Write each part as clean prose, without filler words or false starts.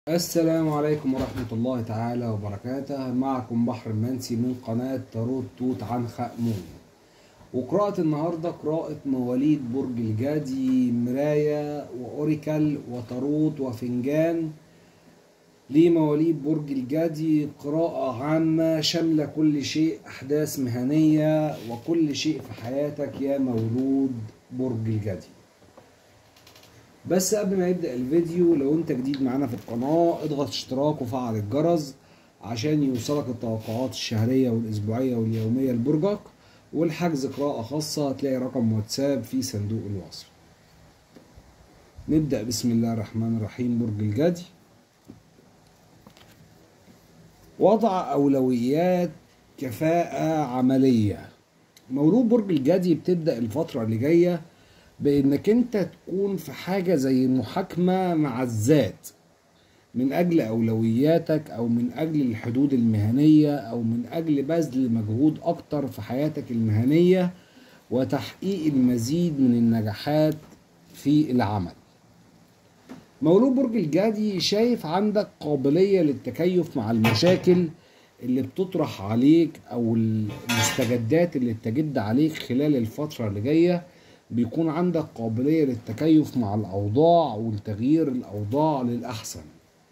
السلام عليكم ورحمة الله تعالى وبركاته. معكم بحر المنسي من قناة تاروت توت عنخ آمون. وقراءة النهاردة قراءة مواليد برج الجدي، مراية وأوريكل وتاروت وفنجان لمواليد برج الجدي. قراءة عامة شاملة كل شيء، أحداث مهنية وكل شيء في حياتك يا مولود برج الجدي. بس قبل ما يبدأ الفيديو، لو انت جديد معانا في القناة اضغط اشتراك وفعل الجرس عشان يوصلك التوقعات الشهرية والاسبوعية واليومية لبرجك، والحجز قراءة خاصة هتلاقي رقم واتساب في صندوق الوصف. نبدأ بسم الله الرحمن الرحيم. برج الجدي، وضع أولويات، كفاءة عملية. مولود برج الجدي بتبدأ الفترة اللي جاية بانك انت تكون في حاجة زي محاكمة مع الذات من اجل اولوياتك، او من اجل الحدود المهنية، او من اجل بذل مجهود اكتر في حياتك المهنية وتحقيق المزيد من النجاحات في العمل. مولود برج الجدي شايف عندك قابلية للتكيف مع المشاكل اللي بتطرح عليك او المستجدات اللي بتجد عليك خلال الفترة اللي جاية. بيكون عندك قابلية للتكيف مع الأوضاع والتغيير الأوضاع للأحسن.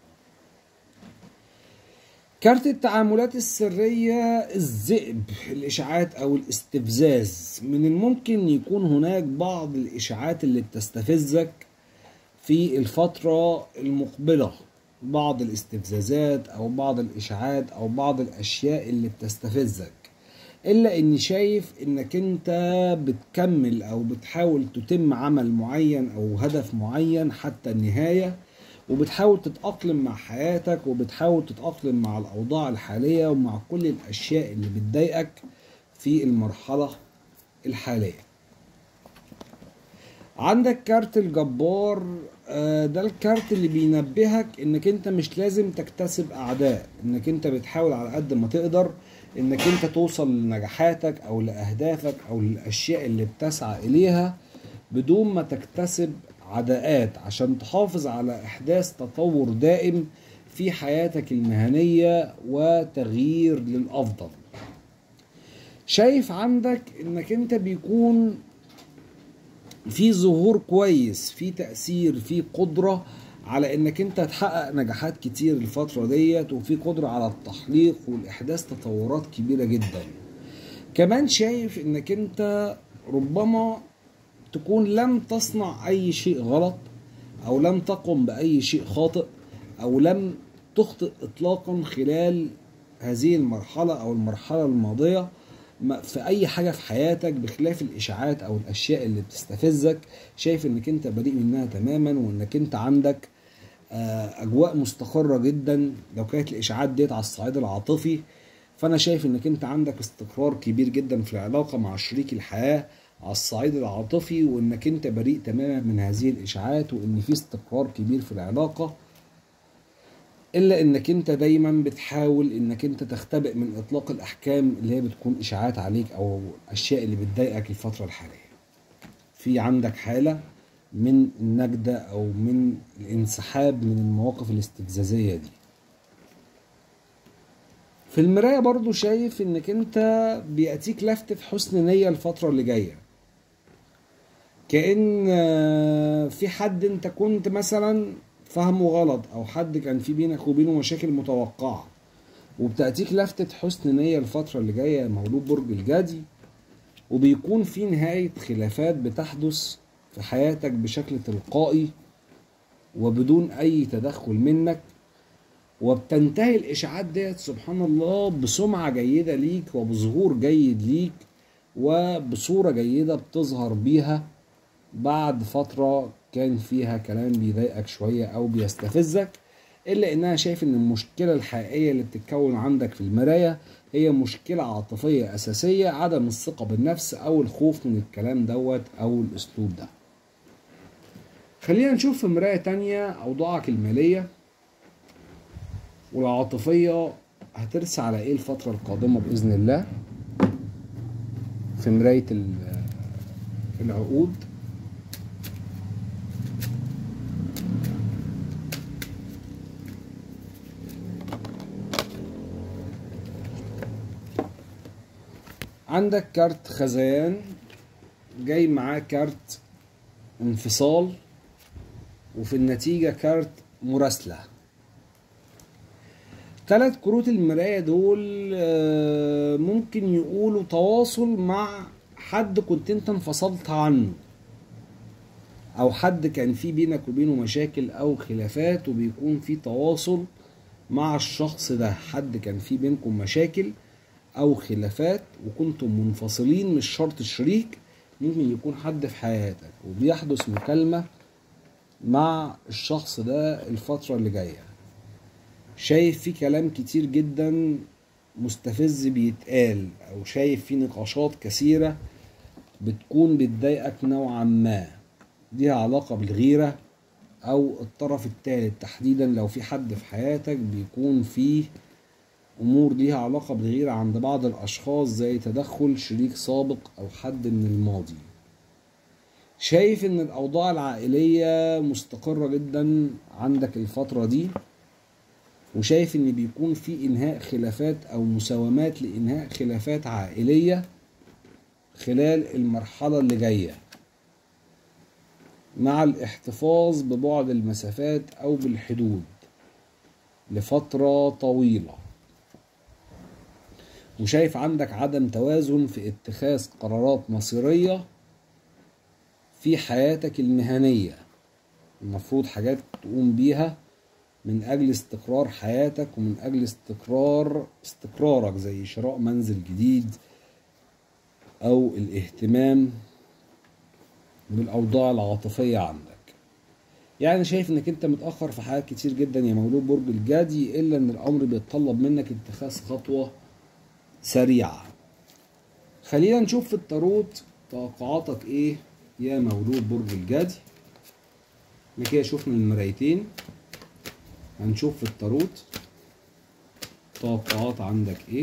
كارت التعاملات السرية، الذئب، الإشاعات أو الاستفزاز. من الممكن يكون هناك بعض الإشاعات اللي بتستفزك في الفترة المقبلة، بعض الاستفزازات أو بعض الإشاعات أو بعض الأشياء اللي بتستفزك، إلا إني شايف إنك أنت بتكمل أو بتحاول تتم عمل معين أو هدف معين حتى النهاية، وبتحاول تتأقلم مع حياتك، وبتحاول تتأقلم مع الأوضاع الحالية ومع كل الأشياء اللي بتضايقك في المرحلة الحالية. عندك كارت الجبار، ده الكارت اللي بينبهك انك انت مش لازم تكتسب اعداء، انك انت بتحاول على قد ما تقدر انك انت توصل لنجاحاتك او لاهدافك او للاشياء اللي بتسعى اليها بدون ما تكتسب عداءات، عشان تحافظ على احداث تطور دائم في حياتك المهنية وتغيير للافضل. شايف عندك انك انت بيكون في ظهور كويس، في تأثير، في قدرة على انك انت تحقق نجاحات كتير الفترة ديت، وفي قدرة على التحليق والإحداث تطورات كبيرة جدا. كمان شايف انك انت ربما تكون لم تصنع اي شيء غلط، او لم تقم بأي شيء خاطئ، او لم تخطئ اطلاقا خلال هذه المرحلة او المرحلة الماضية في اي حاجة في حياتك، بخلاف الاشاعات او الاشياء اللي بتستفزك. شايف انك انت بريء منها تماما، وانك انت عندك اجواء مستقرة جدا. لو كانت الاشاعات ديت على الصعيد العاطفي، فانا شايف انك انت عندك استقرار كبير جدا في العلاقة مع شريك الحياة على الصعيد العاطفي، وانك انت بريء تماما من هذه الاشاعات، وان في استقرار كبير في العلاقة. الا انك انت دايما بتحاول انك انت تختبئ من اطلاق الاحكام اللي هي بتكون اشاعات عليك او الاشياء اللي بتضايقك الفترة الحالية. في عندك حالة من النجدة او من الانسحاب من المواقف الاستفزازية دي. في المراية برضو شايف انك انت بيأتيك لفتة حسن نية الفترة اللي جاية، كأن في حد انت كنت مثلا فهمه غلط، او حد كان في بينك وبينه مشاكل متوقعة، وبتأتيك لفتة حسن نية الفترة اللي جاية مولود برج الجدي. وبيكون في نهاية خلافات بتحدث في حياتك بشكل تلقائي وبدون اي تدخل منك، وبتنتهي الاشاعات ديت سبحان الله بسمعة جيدة ليك وبظهور جيد ليك وبصورة جيدة بتظهر بيها بعد فترة كان فيها كلام بيضايقك شوية او بيستفزك. الا ان انا شايف ان المشكلة الحقيقية اللي بتتكون عندك في المراية هي مشكلة عاطفية اساسية، عدم الثقة بالنفس او الخوف من الكلام دوت او الاسلوب ده. خلينا نشوف في مراية تانية اوضاعك المالية والعاطفية هترسى على ايه الفترة القادمة بإذن الله. في مراية العقود، عندك كارت خزيان، جاي معاه كارت انفصال، وفي النتيجة كارت مراسلة. 3 كروت المراية دول ممكن يقولوا تواصل مع حد كنت انت انفصلت عنه، او حد كان في بينك وبينه مشاكل او خلافات وبيكون في تواصل مع الشخص ده. حد كان في بينكم مشاكل او خلافات وكنتم منفصلين، مش شرط الشريك، ممكن يكون حد في حياتك وبيحدث مكالمة مع الشخص ده الفترة اللي جاية. شايف في كلام كتير جدا مستفز بيتقال، او شايف في نقاشات كثيرة بتكون بتضايقك نوعا ما، ليها علاقة بالغيرة او الطرف الثالث تحديدا. لو في حد في حياتك بيكون فيه امور ليها علاقة بالغيرة عند بعض الاشخاص، زي تدخل شريك سابق او حد من الماضي. شايف ان الاوضاع العائلية مستقرة جدا عندك الفترة دي، وشايف ان بيكون في انهاء خلافات او مساومات لانهاء خلافات عائلية خلال المرحلة اللي جاية، مع الاحتفاظ ببعد المسافات او بالحدود لفترة طويلة. وشايف عندك عدم توازن في اتخاذ قرارات مصيرية في حياتك المهنية، المفروض حاجات تقوم بيها من أجل استقرار حياتك ومن أجل استقرارك، زي شراء منزل جديد أو الاهتمام بالأوضاع العاطفية عندك. يعني شايف إنك أنت متأخر في حاجات كتير جدا يا مولود برج الجدي، إلا إن الأمر بيتطلب منك اتخاذ خطوة سريعة. خلينا نشوف في التاروت توقعاتك إيه يا مولود برج الجدي. احنا كده شفنا المرايتين، هنشوف في التاروت توقعات عندك ايه.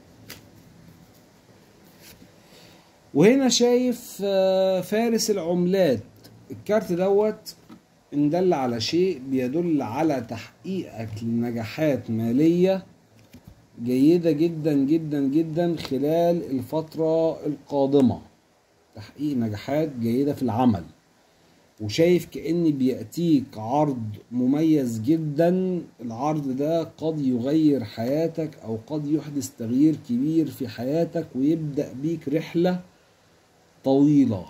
وهنا شايف فارس العملات. الكارت دوت ان دل على شيء بيدل على تحقيقك لنجاحات مالية جيدة جدا جدا جدا خلال الفترة القادمة، تحقيق نجاحات جيدة في العمل. وشايف كأن بيأتيك عرض مميز جدا، العرض ده قد يغير حياتك او قد يحدث تغيير كبير في حياتك ويبدأ بيك رحلة طويلة.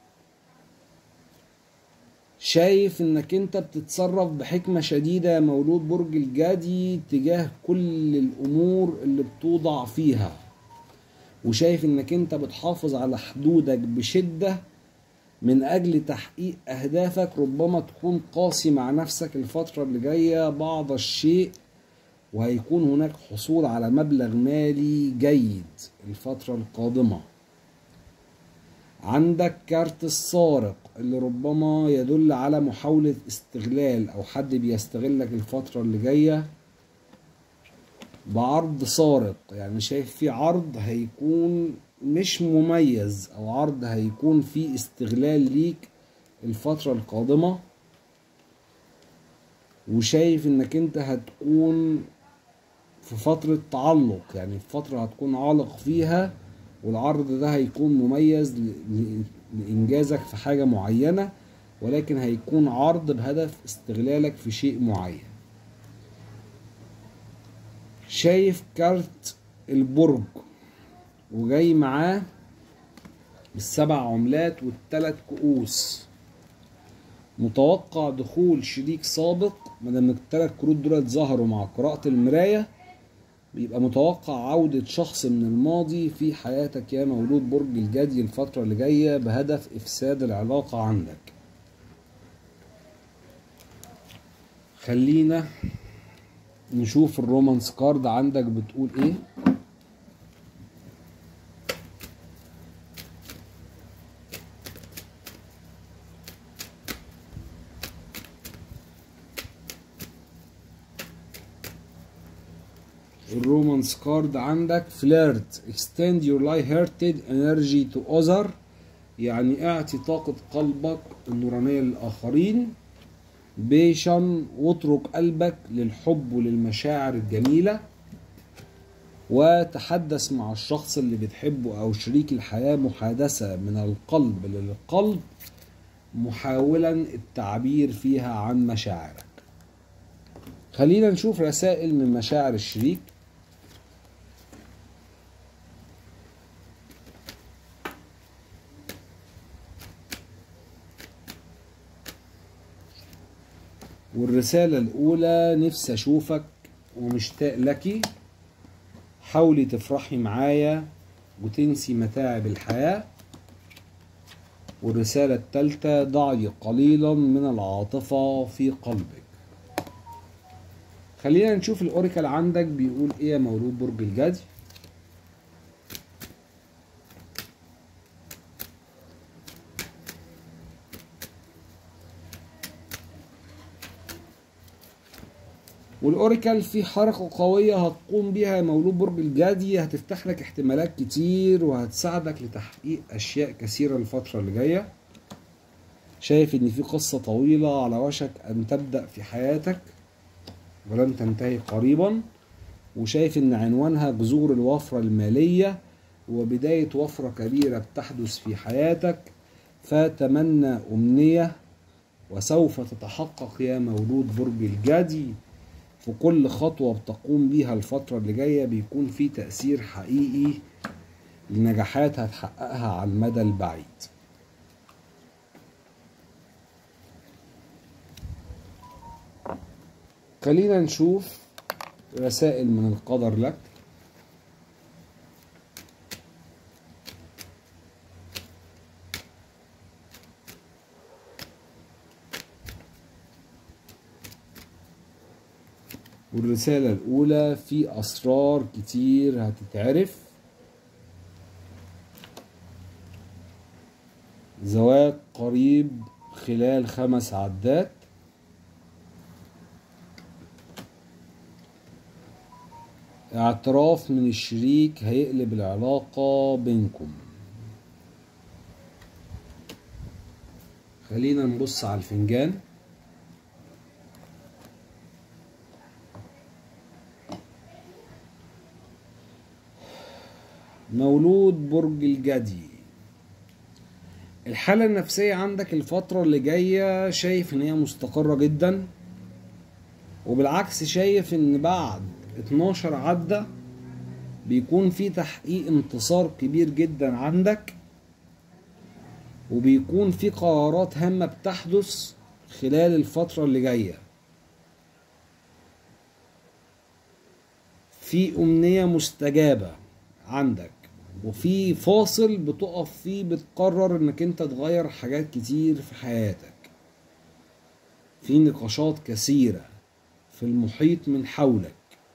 شايف انك انت بتتصرف بحكمة شديدة يا مولود برج الجدي تجاه كل الامور اللي بتوضع فيها، وشايف انك انت بتحافظ على حدودك بشدة من أجل تحقيق أهدافك. ربما تكون قاسي مع نفسك الفترة اللي جاية بعض الشيء، وهيكون هناك حصول على مبلغ مالي جيد الفترة القادمة. عندك كارت السارق اللي ربما يدل على محاولة استغلال أو حد بيستغلك الفترة اللي جاية بعرض سارق. يعني شايف في عرض هيكون مش مميز او عرض هيكون فيه استغلال ليك الفترة القادمة. وشايف انك انت هتكون في فترة تعلق، يعني في فترة هتكون عالق فيها، والعرض ده هيكون مميز لإنجازك في حاجة معينة، ولكن هيكون عرض بهدف استغلالك في شيء معين. شايف كارت البرج وجاي معاه ال7 عملات وال3 كؤوس. متوقع دخول شريك سابق، مادام ال3 كروت دول ظهروا مع قراءة المراية، بيبقى متوقع عودة شخص من الماضي في حياتك يا مولود برج الجدي الفترة اللي جاية بهدف إفساد العلاقة عندك. خلينا نشوف الرومانس كارد عندك بتقول ايه. الرومانس كارد عندك فليرت extend your light-hearted energy to other، يعني اعطي طاقة قلبك النورانية للآخرين. بيشن واترك قلبك للحب وللمشاعر الجميلة. وتحدث مع الشخص اللي بتحبه أو شريك الحياة محادثة من القلب للقلب، محاولا التعبير فيها عن مشاعرك. خلينا نشوف رسائل من مشاعر الشريك. والرسالة الأولى: نفسي أشوفك ومشتاق لك، حاولي تفرحي معايا وتنسي متاعب الحياة. والرسالة الثالثة: ضعي قليلا من العاطفة في قلبك. خلينا نشوف الأوريكل عندك بيقول إيه يا مولود برج الجدي. والأوريكل في حركة قوية هتقوم بيها يا مولود برج الجدي، هتفتح لك احتمالات كتير وهتساعدك لتحقيق أشياء كثيرة الفترة اللي جاية. شايف إن في قصة طويلة على وشك أن تبدأ في حياتك ولن تنتهي قريبا، وشايف إن عنوانها جذور الوفرة المالية وبداية وفرة كبيرة بتحدث في حياتك. فتمنى أمنية وسوف تتحقق يا مولود برج الجدي. في كل خطوة بتقوم بيها الفترة اللي جاية بيكون في تأثير حقيقي لنجاحات هتحققها على المدى البعيد. خلينا نشوف رسائل من القدر لك. والرسالة الأولى: في أسرار كتير هتتعرف، زواج قريب خلال 5 عدات، اعتراف من الشريك هيقلب العلاقة بينكم. خلينا نبص على الفنجان. مولود برج الجدي، الحالة النفسية عندك الفترة اللي جاية شايف ان هي مستقرة جدا، وبالعكس شايف ان بعد 12 عدة بيكون في تحقيق انتصار كبير جدا عندك، وبيكون في قرارات هامة بتحدث خلال الفترة اللي جاية. في أمنية مستجابة عندك، وفي فاصل بتقف فيه بتقرر انك انت تغير حاجات كتير في حياتك. في نقاشات كثيرة في المحيط من حولك،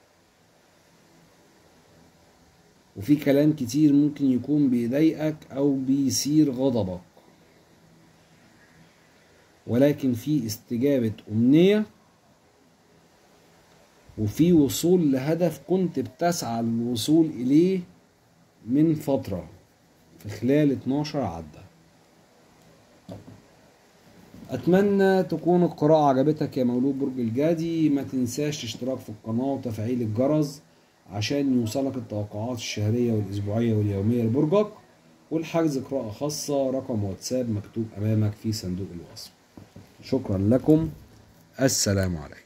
وفي كلام كتير ممكن يكون بيضايقك او بيثير غضبك، ولكن في استجابة أمنية وفي وصول لهدف كنت بتسعى للوصول إليه من فترة في خلال 12 عدة. أتمنى تكون القراءة عجبتك يا مولود برج الجدي. ما تنساش الاشتراك في القناة وتفعيل الجرس عشان يوصلك التوقعات الشهرية والأسبوعية واليومية لبرجك، والحجز قراءة خاصة رقم واتساب مكتوب أمامك في صندوق الوصف. شكرا لكم، السلام عليكم.